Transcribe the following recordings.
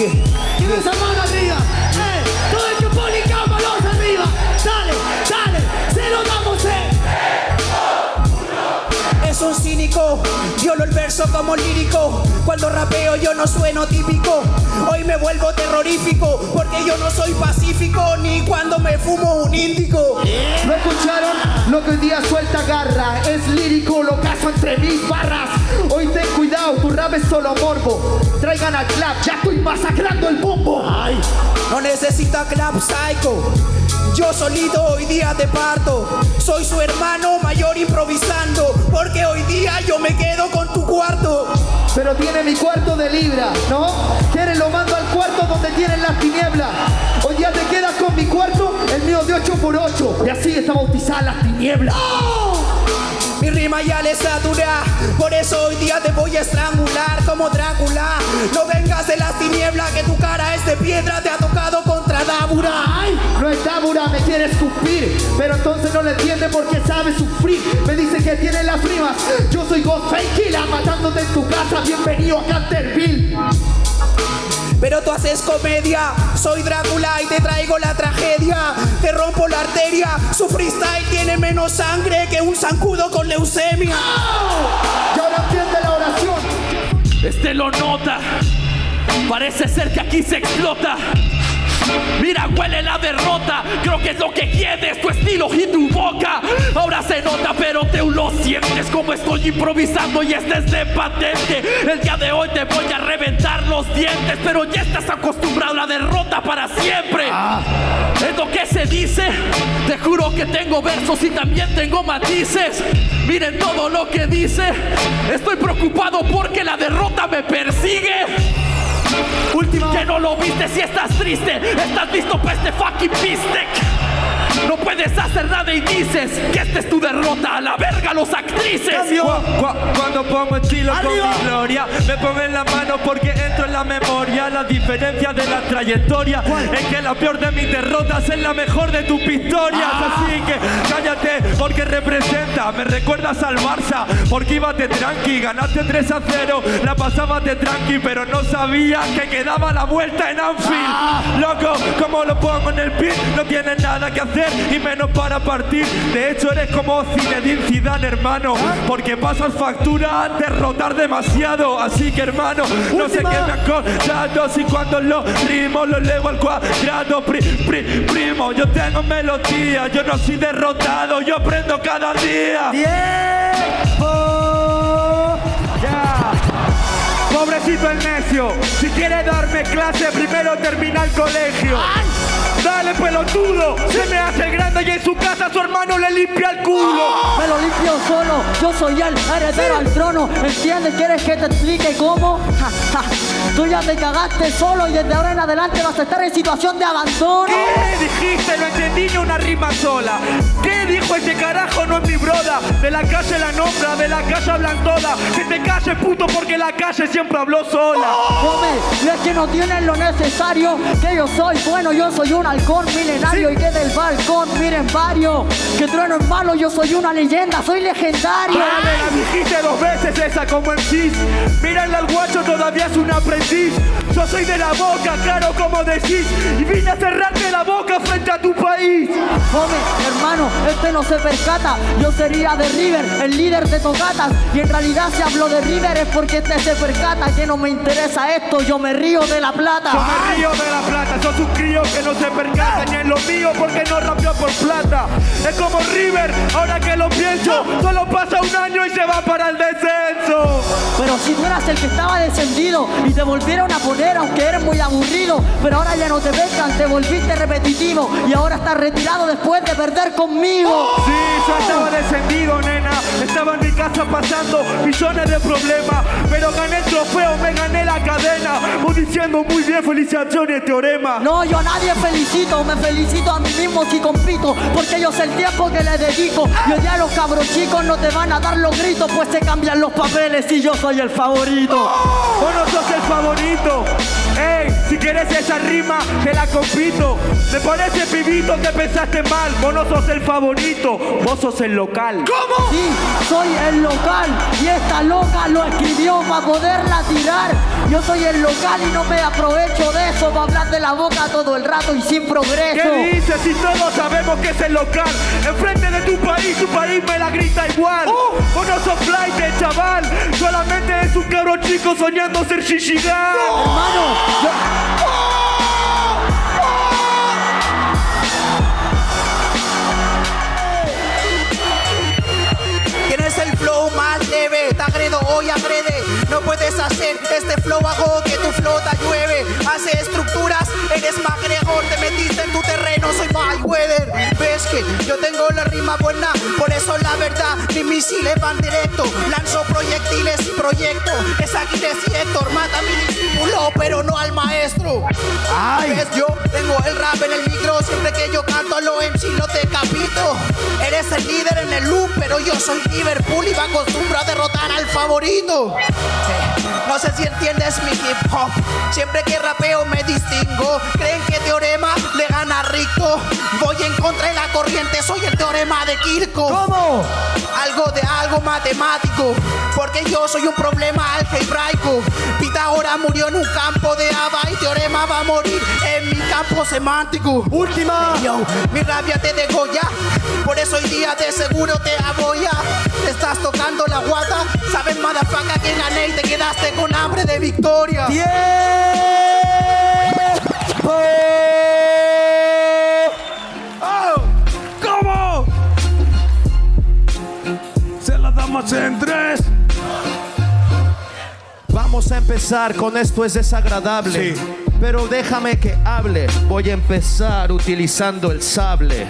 Quiero esa mano arriba. Todo el que pone cámaras arriba. Dale, dale, se lo damos, Es un cínico, violo el verso como lírico. Cuando rapeo yo no sueno típico. Hoy me vuelvo terrorífico, porque yo no soy pacífico, ni cuando me fumo un índico. ¿Lo escucharon? Lo que hoy día suelta garra. Es lírico, lo caso entre mis barras. Hoy ten cuidado, tu rap es solo morbo. Traigan al clap, ya estoy masacrando el bombo. Ay. No necesita clap, psycho. Yo solito hoy día te parto. Soy su hermano mayor improvisando, porque hoy día yo me quedo con tu cuarto. Pero tiene mi cuarto de libra, ¿no? ¿Quieres lo mando al cuarto donde tienen las tinieblas? Hoy día te quedas con mi cuarto, el mío de 8x8. Y así está bautizada las tinieblas. ¡Oh! Mi rima ya le satura, por eso hoy día te voy a estrangular como Drácula. No vengas de las tinieblas, que tu cara es de piedra, te ha tocado contra Dábura. ¡Ay! No es Dábura, me quiere escupir, pero entonces no le entiende porque sabe sufrir. Me dice que tiene las rimas, yo soy Ghostface Killah, matándote en tu casa, bienvenido a Canterville. Pero tú haces comedia, soy Drácula y te traigo la tragedia. Te rompo la arteria, su freestyle tiene menos sangre que un zancudo con leucemia. ¡Oh! Y ahora entiende la oración. Este lo nota, parece ser que aquí se explota. Mira, huele la derrota. Creo que es lo que quieres, tu estilo y tu boca. Ahora se nota, pero tú lo sientes. Como estoy improvisando y este es de patente. El día de hoy te voy a reventar los dientes, pero ya estás acostumbrado a la derrota para siempre. Es lo que se dice. Te juro que tengo versos y también tengo matices. Miren todo lo que dice. Estoy preocupado porque la derrota me persigue. Última. Que no lo viste si estás triste. Estás listo para este fucking pistec. No puedes hacer nada y dices que esta es tu derrota. A la verga los actrices. Cuando pongo estilo con mi gloria, me pongo en la mano porque entro en la memoria. La diferencia de la trayectoria es que la peor de mis derrotas es la mejor de tus victorias. Así que cállate porque representa. Me recuerdas al Barça porque ibate tranqui. Ganaste 3-0, la pasabate tranqui, pero no sabía que quedaba la vuelta en Anfield. Loco, como lo pongo en el pit, no tienes nada que hacer y menos para partir. De hecho eres como Zinedine Zidane, hermano, porque pasas factura al derrotar demasiado. Así que hermano, no sé qué me acordado si cuando los ritmos los leo al cuadrado. Primo, yo tengo melodía, yo no soy derrotado, yo aprendo cada día. ¡Tiempo! Ya. Pobrecito el necio, si quiere darme clase primero termina el colegio. ¡Ay! Dale, pelotudo, se me hace grande y en su casa su hermano le limpia el culo. Me lo limpio solo, yo soy el heredero al trono. ¿Entiendes? ¿Quieres que te explique cómo? Tú ya te cagaste solo y desde ahora en adelante vas a estar en situación de abandono. ¿Qué dijiste? No entendí ni una rima sola. ¿Qué dijo ese carajo? No es mi broda. De la calle la nombra, de la calle hablan toda. Que te calles, puto, porque la calle siempre habló sola. Come, es que no tienen lo necesario. Que yo soy bueno, yo soy un halcón milenario. Y que del balcón miren varios. Que trueno es malo, yo soy una leyenda, soy legendario. Vale, la dijiste 2 veces esa como en cis. Mírale al guacho, todavía es un aprendiz. Yo soy de la boca, claro como decís. Y vine a cerrarte la boca frente a tu país. Come, hermano, este no se percata. Yo sería de River, el líder de tocatas. Y en realidad si hablo de River es porque este se percata. Que no me interesa esto, yo me río de la plata. Yo me río de la plata, sos un crío que no se percata ni en lo mío porque no rapeó por plata. Es como River, ahora que lo pienso, solo pasa un año y se va para el descenso. Pero si tú eras el que estaba descendido y te volvieron a poner aunque eres muy aburrido. Pero ahora ya no te besan, te volviste repetitivo. Y ahora estás retirado después de perder conmigo. Sí, yo estaba descendido, nena. Estaba en mi casa pasando millones de problemas. Pero gané el trofeo, me gané la cadena. Vos diciendo muy bien, felicitaciones, teorema. No, yo a nadie felicito, me felicito a mí mismo si compito. Porque yo sé el tiempo que le dedico. Y hoy día los cabros chicos no te van a dar los gritos, pues se cambian los papeles y yo soy el favorito. Vos no sos el favorito. Ey, si querés esa rima, te la compito. Me parece, pibito, que pensaste mal. Vos no sos el favorito, vos sos el local. ¿Cómo? Sí, soy el local. Y esta loca lo escribió para poderla tirar. Yo soy el local y no me aprovecho de va a hablar de la boca todo el rato y sin progreso. ¿Qué dices si todos sabemos que es el local? Enfrente de tu país me la grita igual. Vos no sos flight, chaval. Solamente es un cabrón chico soñando ser Shishigan. Hermano, Tienes el flow más leve, te agredo, hoy agrede. No puedes hacer este flow, hago que tu flota llueve. Hace estructuras, eres MacGregor, te metiste en tu terreno, soy Mayweather. Ves que yo tengo la rima buena, por eso la verdad, mis misiles van directo. Lanzo proyectiles y proyecto, es aquí de Héctor, mata a mi discípulo, pero no al maestro. Ves, yo tengo el rap en el micro, siempre que yo canto a lo MC lo decapito. Eres el líder en el loop, pero yo soy Liverpool y me acostumbro a derrotar al favorito. No sé si entiendes mi hip hop, siempre que rapeo me distingo. Creen que Teorema le gana a Rico, voy en contra de la corriente, soy el teorema de Kirchhoff. ¿Cómo? Algo de algo matemático, porque yo soy un problema algebraico. Pitágoras murió en un campo de haba y Teorema va a morir en mi campo semántico. Última. Yo, mi rabia te degolla, por eso hoy día de seguro te aboya. Te estás tocando la guata, sabes motherfucker que gané y te quedaste con hambre de victoria. ¿Cómo? Se la damos en 3. Vamos a empezar con esto, es desagradable. Sí. Pero déjame que hable. Voy a empezar utilizando el sable.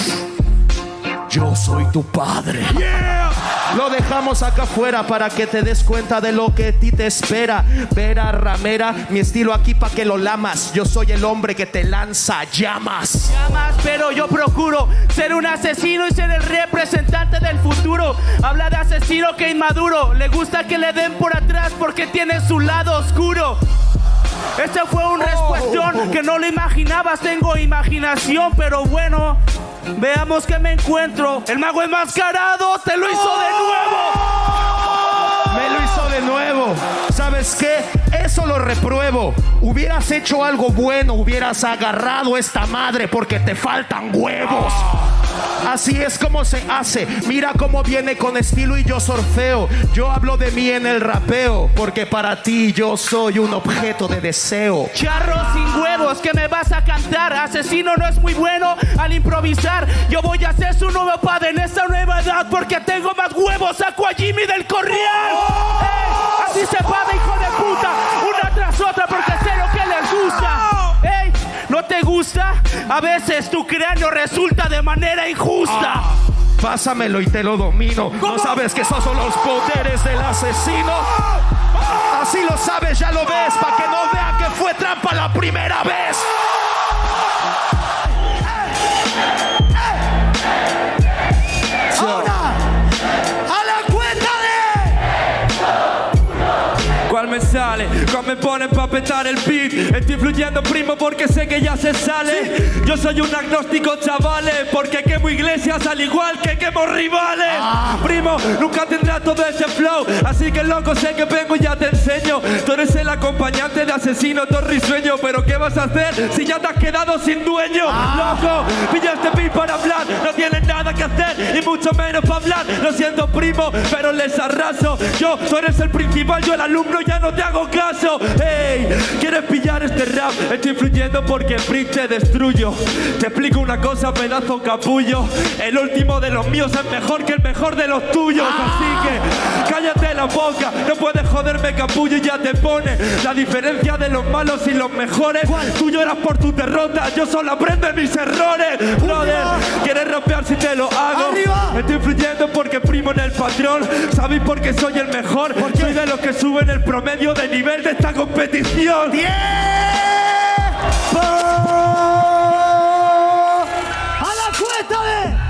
Yo soy tu padre. Lo dejamos acá afuera para que te des cuenta de lo que a ti te espera. Vera ramera, mi estilo aquí pa' que lo lamas. Yo soy el hombre que te lanza llamas. Pero yo procuro ser un asesino y ser el representante del futuro. Habla de asesino que inmaduro, le gusta que le den por atrás porque tiene su lado oscuro. Ese fue un respuestón que no lo imaginabas, tengo imaginación, pero bueno, veamos que me encuentro. El mago enmascarado te lo hizo de nuevo. Me lo hizo de nuevo. ¿Sabes qué? Eso lo repruebo. Hubieras hecho algo bueno, hubieras agarrado esta madre porque te faltan huevos. Así es como se hace. Mira cómo viene con estilo y yo sorfeo. Yo hablo de mí en el rapeo porque para ti yo soy un objeto de deseo. Charro sin huevos, que me vas a cantar. Asesino no es muy bueno al improvisar. Yo voy a ser su nuevo padre en esta nueva edad porque tengo más huevos. Saco a Jimmy del Corrial. Así se va de hijo de puta, una tras otra porque sé lo que les gusta. ¿No te gusta? A veces tu cráneo resulta de manera injusta. Pásamelo y te lo domino. ¿No sabes que esos son los poderes del asesino? Así lo sabes, ya lo ves, para que no vean que fue trampa la primera vez. Ahora, a la cuenta de... ¿Cuál me sale? ¿Cuál me ponen pa' petar el beat? Estoy fluyendo, primo, porque sé que ya se sale. Yo soy un agnóstico, chavales, porque quemo iglesias al igual que quemo rivales. Primo, nunca tendrá todo ese flow, así que loco, sé que vengo y ya te enseño. Tú eres el acompañante de asesino, todo risueño, pero ¿qué vas a hacer si ya te has quedado sin dueño? Loco, pillaste beat para hablar, no tienes nada que hacer y mucho menos para hablar. Lo siento, primo, pero les arraso. Tú eres el principal, yo el alumno, ya no te hago caso. Hey, ¿quieres pillar este rap? Estoy fluyendo porque Brick te destruyo. Te explico una cosa, pedazo capullo. El último de los míos es mejor que el mejor de los tuyos. Así que cállate la boca, no puedes joderme, capullo, y ya te pone la diferencia de los malos y los mejores. Tú lloras por tu derrota, yo solo aprendo de mis errores. Brother, ¿quieres rapear si te lo hago? ¡Arriba! Estoy fluyendo porque primo en el patrón. ¿Sabéis por qué soy el mejor? Soy de los que suben el promedio de nivel de esta competición. ¡Tiempo! ¡A la cuenta de...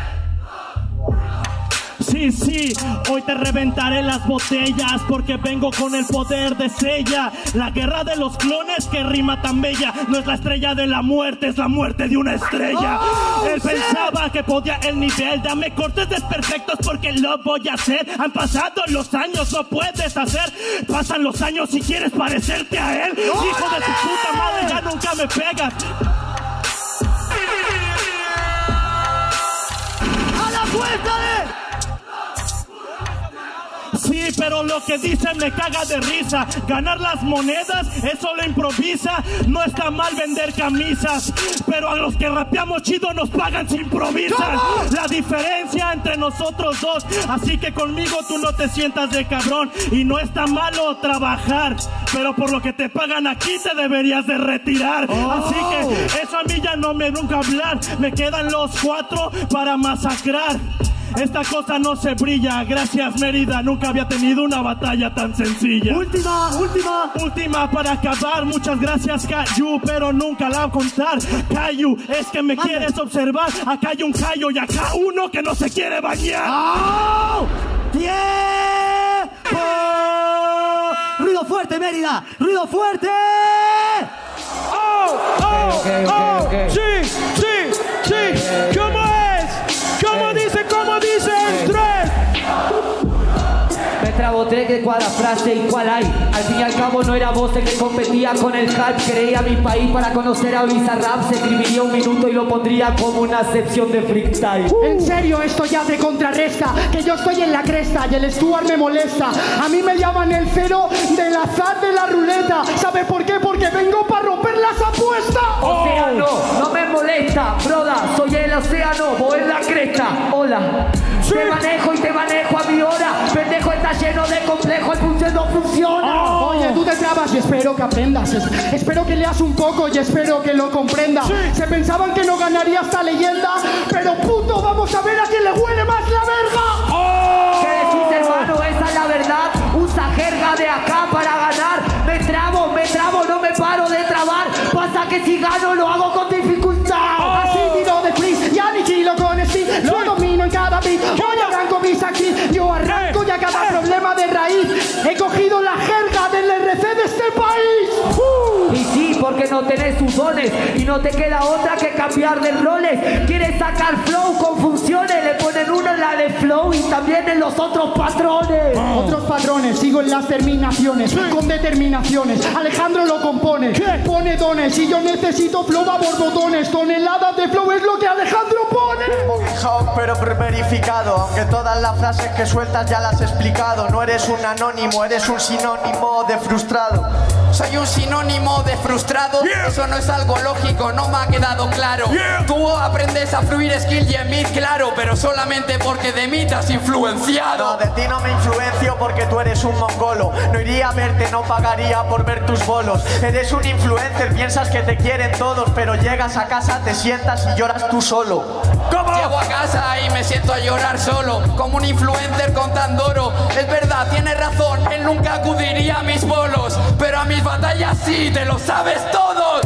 Sí, hoy te reventaré las botellas porque vengo con el poder de Sella. La guerra de los clones, que rima tan bella. No es la estrella de la muerte, es la muerte de una estrella. Él pensaba que podía el nivel. Dame cortes desperfectos porque lo voy a hacer. Han pasado los años, no puedes hacer. Pasan los años si quieres parecerte a él. Hijo de su puta madre, ya nunca me pegas. ¡A la vuelta Sí, pero lo que dicen me caga de risa. Ganar las monedas, eso lo improvisa. No está mal vender camisas, pero a los que rapeamos chido nos pagan si improvisan. La diferencia entre nosotros dos, así que conmigo tú no te sientas de cabrón. Y no está malo trabajar, pero por lo que te pagan aquí te deberías de retirar. Así que eso a mí ya no me nunca hablar. Me quedan los 4 para masacrar. Esta cosa no se brilla, gracias Mérida, nunca había tenido una batalla tan sencilla. Última para acabar, muchas gracias Cayu, pero nunca la voy a contar. Cayu, es que me quieres observar, acá hay un Cayo y acá uno que no se quiere bañar. ¡Oh! ¡Tiempo! ¡Ruido fuerte, Mérida! ¡Ruido fuerte! Okay. Sí, ¿cómo es? ¿Cómo dice el 3? Me trabo 3 de cuadra frase y cuál hay. Al fin y al cabo no era vos el que competía con el hype. Creía mi país para conocer a Bizarrap. Se escribiría un minuto y lo pondría como una sección de freestyle. En serio, esto ya te contrarresta. Que yo estoy en la cresta y el Stuart me molesta. A mí me llaman el cero del azar de la ruleta. ¿Sabe por qué? Porque vengo para romper las apuestas. Océano, no me molesta, broda, soy el océano, vos en la cresta. Hola, te manejo a mi hora. Pendejo está lleno de complejo, el pulse no funciona. Oye, tú te trabas y espero que aprendas. Espero que leas un poco y espero que lo comprendas. Se pensaban que no ganaría esta leyenda, pero puto, vamos a ver a quién le huele más la verga. ¿Qué decís, hermano? Esa es la verdad. Usa jerga de acá para ganar. Me trabo, no me paro de trabar. Pasa que si gano lo hago con dificultad. Así tiro de freeze y aniquilo con speed. Lo domino en cada beat. Hoy arranco mis aquí. Yo arranco ya cada problema de raíz. He cogido la jerga del RC de este país. Y sí, porque no tenés tus dones y no te queda otra que cambiar de roles. Quieres sacar flow con funciones, le ponen uno en la de flow y también en los otros patrones. Otros patrones, sigo en las terminaciones, con determinaciones. Alejandro lo compone, pone dones. Y yo necesito flow a borbotones. Toneladas de flow es lo que Alejandro pone. Hip hop pero verificado, aunque todas las frases que sueltas ya las he explicado. No eres un anónimo, eres un sinónimo de frustrado. Soy un sinónimo de frustrado, eso no es algo lógico, no me ha quedado claro. Tú aprendes a fluir skill y en mí, claro, pero solamente porque de mí te has influenciado. No, de ti no me influencio porque tú eres un mongolo. No iría a verte, no pagaría por ver tus bolos. Eres un influencer, piensas que te quieren todos, pero llegas a casa, te sientas y lloras tú solo. ¿Cómo? Llego a casa y me siento a llorar solo, como un influencer contando oro. Es verdad, tienes razón, él nunca acudiría a mis bolos, pero a mis batallas sí, te lo sabes todo.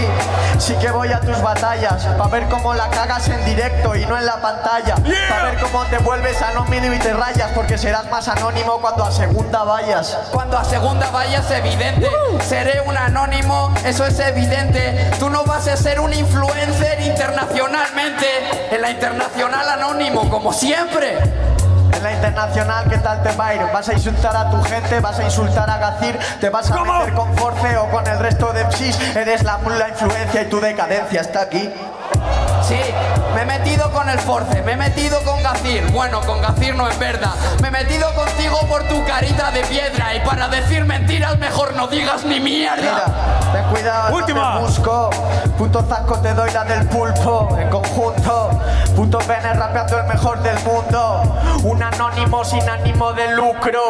Sí que voy a tus batallas, pa' ver cómo la cagas en directo y no en la pantalla. Pa' ver cómo te vuelves anónimo y te rayas, porque serás más anónimo cuando a segunda vayas. Cuando a segunda vayas, evidente, seré un anónimo, eso es evidente. Tú no vas a ser un influencer internacionalmente, en la internacional anónimo, como siempre. En la internacional, ¿qué tal te va a ir? ¿Vas a insultar a tu gente? ¿Vas a insultar a Gacir? ¿Te vas a meter con Force o con el resto de MCs? Eres la influencia y tu decadencia está aquí. Sí, me he metido con el Force, me he metido con Gacir. Bueno, con Gacir no es verdad. Me he metido contigo por tu carita de piedra. Y para decir mentiras mejor no digas ni mierda. Mira, ten cuidado, última. No te busco. Puto zasco te doy la del pulpo. En conjunto, puto Benes rapeando el mejor del mundo. Un anónimo sin ánimo de lucro.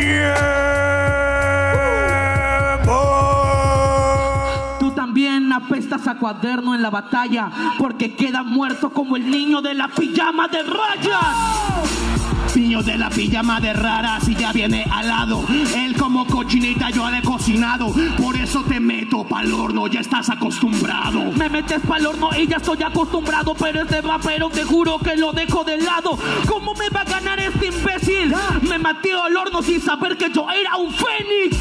También apestas a cuaderno en la batalla, porque queda muerto como el niño de la pijama de rayas. Niño de la pijama de raras y ya viene al lado. Él como cochinita yo le he cocinado. Por eso te meto pa'l horno, ya estás acostumbrado. Me metes pa'l horno y ya estoy acostumbrado. Pero este rapero te juro que lo dejo de lado. ¿Cómo me va a ganar este imbécil? Me maté al horno sin saber que yo era un fénix.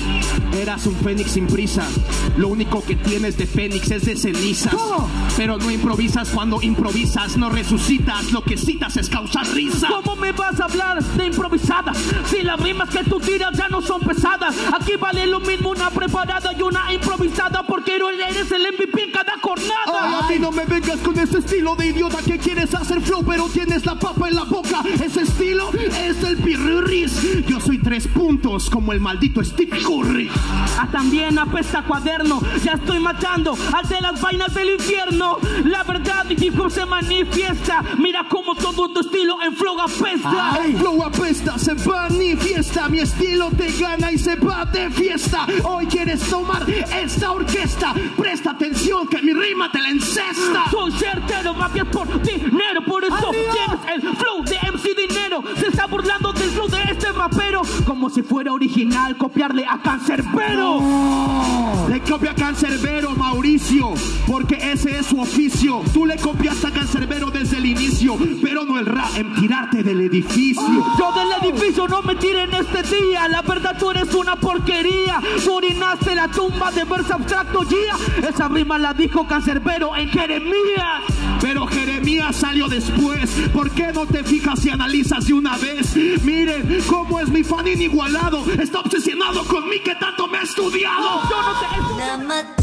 Eras un fénix sin prisa. Lo único que tienes de fénix es de cenizas. Pero no improvisas cuando improvisas. No resucitas, lo que citas es causar risa. ¿Cómo me vas a hablar de improvisada si las rimas que tú tiras ya no son pesadas? Aquí vale lo mismo una preparada y una improvisada, porque eres el MVP en cada jornada. A mí no me vengas con ese estilo de idiota que quieres hacer flow pero tienes la papa en la boca. Ese estilo es el pirurris. Yo soy 3 puntos como el maldito Steve Curry. También apesta cuaderno. Ya estoy matando al de las vainas del infierno. La verdad y hip hop se manifiesta. Mira como todo tu estilo en flow apesta. El flow apesta, se manifiesta. Mi estilo te gana y se va de fiesta. Hoy quieres tomar esta orquesta. Presta atención que mi rima te la encesta. Soy certero, mafias por dinero. Por eso tienes el flow de MC Dinero. Se está burlando del flow de este rapero como si fuera original copiarle a Cancerbero. Le copia a Cancerbero, Mauricio, porque ese es su oficio. Tú le copiaste a Cancerbero desde el inicio, pero no el rap en tirarte del edificio. Yo del edificio no me tiré en este día. La verdad tú eres una porquería. Tú orinaste la tumba de verso abstracto guía. Esa rima la dijo Cancerbero en Jeremías. Pero Jeremías salió después. ¿Por qué no te fijas y analizas de una vez? Miren cómo es mi fan inigualado. Está obsesionado con mí que tanto me ha estudiado. Yo no te